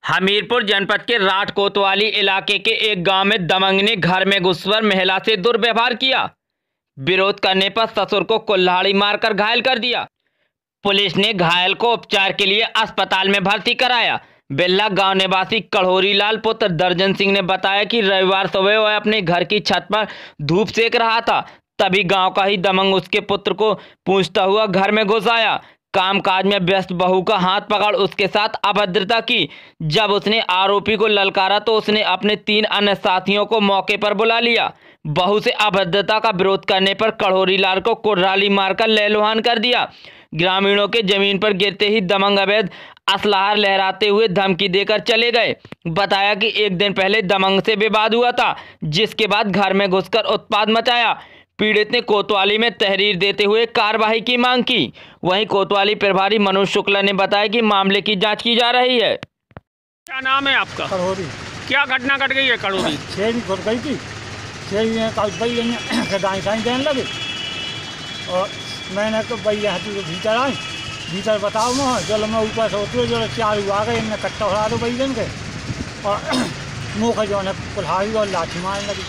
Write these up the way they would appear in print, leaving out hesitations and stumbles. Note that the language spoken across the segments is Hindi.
हमीरपुर जनपद के राठ कोतवाली इलाके के एक गांव में दबंग ने घर में घुसकर महिला से दुर्व्यवहार किया। विरोध करने पर ससुर को कुल्हाड़ी मारकर घायल कर दिया। पुलिस ने घायल को उपचार के लिए अस्पताल में भर्ती कराया। बिल्ला गांव निवासी कड़ोरी लाल पुत्र दर्जन सिंह ने बताया कि रविवार सुबह वह अपने घर की छत पर धूप सेक रहा था, तभी गांव का ही दबंग उसके पुत्र को पूछता हुआ घर में घुस आया। कामकाज में व्यस्त बहू का हाथ पकड़ उसके साथ अभद्रता की। जब उसने आरोपी को ललकारा तो उसने अपने 3 अन्य साथियों को मौके पर बुला लिया। बहू से अभद्रता का विरोध करने पर कड़ोरी लाल को कुर्राली मारकर लहलुहान कर दिया। ग्रामीणों के जमीन पर गिरते ही दबंग अवैध असलाह लहराते हुए धमकी देकर चले गए। बताया कि एक दिन पहले दबंग से विवाद हुआ था, जिसके बाद घर में घुसकर उत्पात मचाया। पीड़ित ने कोतवाली में तहरीर देते हुए कार्रवाई की मांग की। वहीं कोतवाली प्रभारी मनोज शुक्ला ने बताया कि मामले की जांच की जा रही है। क्या नाम है आपका? कड़ोरी। क्या घटना घट गई है कड़ोरी? छेड़ी घुस गई थी। छेड़ी में दाई साई देने लगे और मैंने तो भैया तो भीतर आए, भीतर बताओ मैं जल मैं ऊपर से उतरे जो 4 आ गए, इनने कट्टा उड़ा दो बैगन के और मुँह का जो है कुल्हाड़ी और लाठी मारने लगी।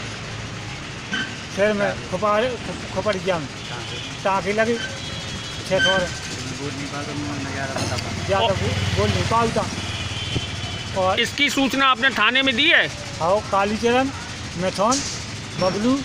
फिर मैं खोपड़ गया, टाँकी लगी छः और ज़्यादा बोल नहीं पाता। और इसकी सूचना आपने थाने में दी है? आओ कालीचरण, मैथौन, बबलू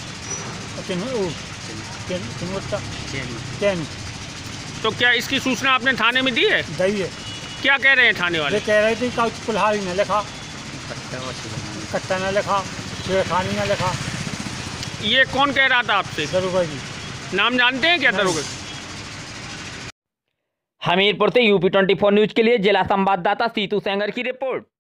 चैन। तो क्या इसकी सूचना आपने थाने में दी है? दी है। क्या कह रहे हैं थाने वाले? कह रहे थे कि कुल्हाड़ी ने लिखा, कट्टा ने लिखा, छेड़खानी ने लिखा। ये कौन कह रहा था आपसे? दरोगा जी। नाम जानते हैं क्या दरोगा? हमीरपुर से UP24 न्यूज के लिए जिला संवाददाता सीतू सेंगर की रिपोर्ट।